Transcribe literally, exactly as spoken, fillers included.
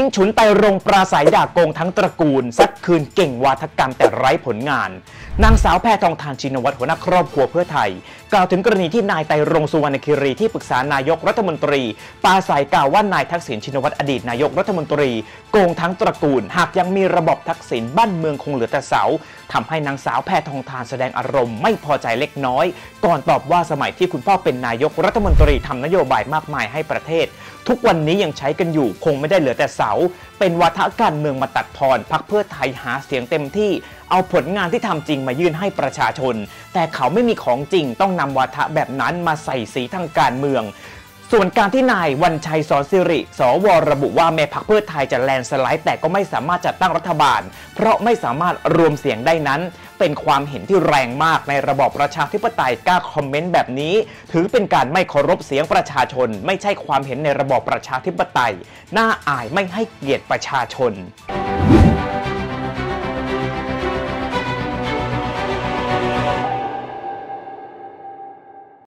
ฉุนไตรรงค์ปราศัยด่าโกงทั้งตระกูลซัดคืนเก่งวาทกรรมแต่ไร้ผลงานนางสาวแพทองธารชินวัตรหัวหน้าครอบครัวเพื่อไทยกล่าวถึงกรณีที่นายไตรรงค์สุวรรณคิรีที่ปรึกษานายกรัฐมนตรีปราศัยกล่าวว่านายทักษิณชินวัตรอดีตนายกรัฐมนตรีโกงทั้งตระกูลหากยังมีระบบทักษิณบ้านเมืองคงเหลือแต่เสาทำให้นางสาวแพทองธารแสดงอารมณ์ไม่พอใจเล็กน้อยก่อนตอบว่าสมัยที่คุณพ่อเป็นนายกรัฐมนตรีทำนโยบายมากมายให้ประเทศทุกวันนี้ยังใช้กันอยู่คงไม่ได้เหลือแต่เสาเป็นวาทการเมืองมาตัดทอนพรรคเพื่อไทยหาเสียงเต็มที่เอาผลงานที่ทำจริงมายื่นให้ประชาชนแต่เขาไม่มีของจริงต้องนำวาทะแบบนั้นมาใส่สีทางการเมืองส่วนการที่นายวันชัยสอนสิริสวระบุว่าแม้พรรคเพื่อไทยจะแลนสไลด์แต่ก็ไม่สามารถจัดตั้งรัฐบาลเพราะไม่สามารถรวมเสียงได้นั้นเป็นความเห็นที่แรงมากในระบอบประชาธิปไตยกล้าคอมเมนต์แบบนี้ถือเป็นการไม่เคารพเสียงประชาชนไม่ใช่ความเห็นในระบอบประชาธิปไตยน่าอายไม่ให้เกียรติประชาชน